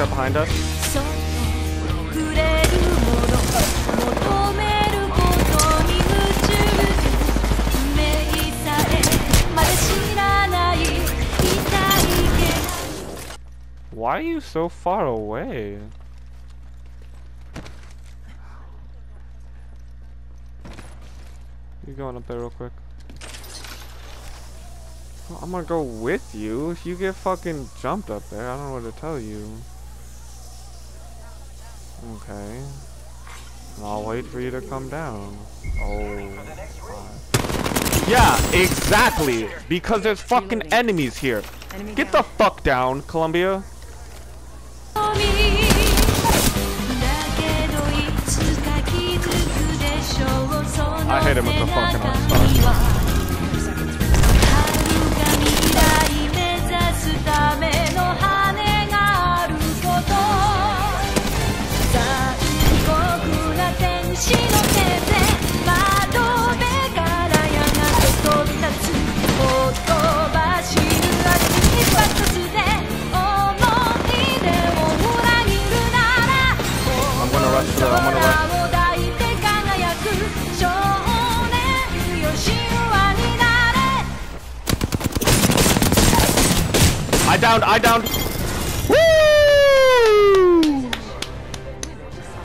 right behind us. Why are you so far away? You going up there real quick? Well, I'm gonna go with you. If you get fucking jumped up there, I don't know what to tell you. Okay. I'll wait for you to come down. Oh. Yeah, exactly. Because there's fucking enemies here. Get the fuck down, Columbia. I hit him with the fucking arc star. I'm gonna rush through. I'm gonna rush. I downed.